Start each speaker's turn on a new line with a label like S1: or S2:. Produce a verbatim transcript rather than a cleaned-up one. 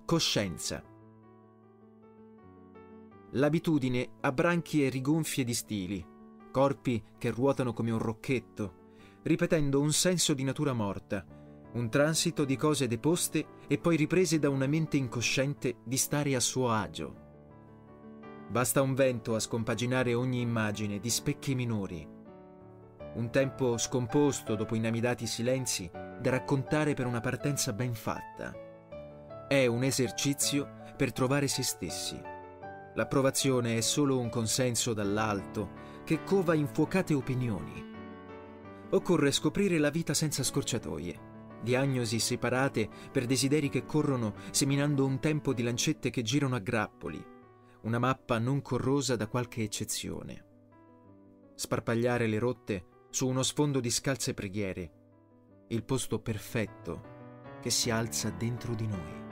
S1: Coscienza. L'abitudine ha branchie rigonfie di stili, corpi che ruotano come un rocchetto, ripetendo un senso di natura morta, un transito di cose deposte e poi riprese da una mente incosciente di stare a suo agio. Basta un vento a scompaginare ogni immagine di specchi minori. Un tempo scomposto dopo inamidati silenzi da raccontare per una partenza ben fatta. È un esercizio per trovare se stessi. L'approvazione è solo un consenso dall'alto che cova infuocate opinioni. Occorre scoprire la vita senza scorciatoie, diagnosi separate per desideri che corrono seminando un tempo di lancette che girano a grappoli, una mappa non corrosa da qualche eccezione. Sparpagliare le rotte su uno sfondo di scalze preghiere, il posto perfetto che si alza dentro di noi.